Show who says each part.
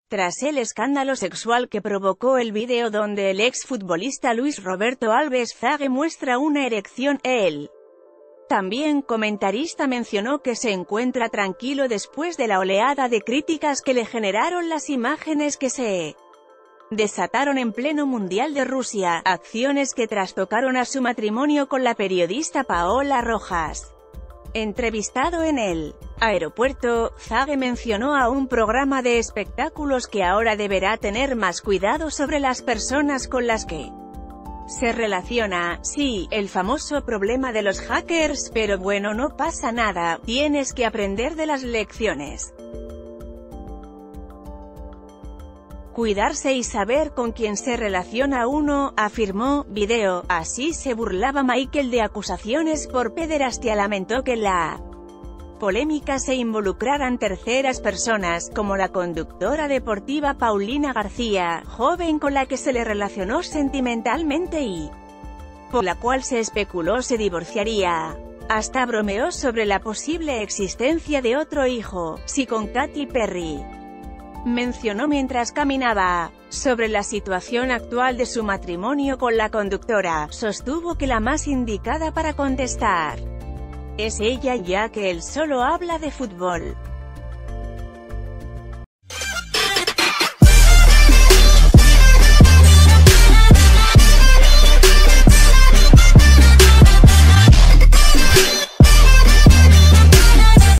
Speaker 1: Tras el escándalo sexual que provocó el vídeo donde el exfutbolista Luis Roberto Alves Zague muestra una erección, el también comentarista mencionó que se encuentra tranquilo después de la oleada de críticas que le generaron las imágenes que se desataron en pleno Mundial de Rusia, acciones que trastocaron a su matrimonio con la periodista Paola Rojas. Entrevistado en el aeropuerto, Zague mencionó a un programa de espectáculos que ahora deberá tener más cuidado sobre las personas con las que se relaciona. Sí, el famoso problema de los hackers, pero bueno, no pasa nada, tienes que aprender de las lecciones. Cuidarse y saber con quién se relaciona uno, afirmó. Video. Así se burlaba Michael de acusaciones por pederastia. Lamentó que la polémica se involucraran terceras personas, como la conductora deportiva Paulina García, joven con la que se le relacionó sentimentalmente y por la cual se especuló se divorciaría. Hasta bromeó sobre la posible existencia de otro hijo, sí, con Katy Perry. Mencionó mientras caminaba. Sobre la situación actual de su matrimonio con la conductora, sostuvo que la más indicada para contestar es ella, ya que él solo habla de fútbol.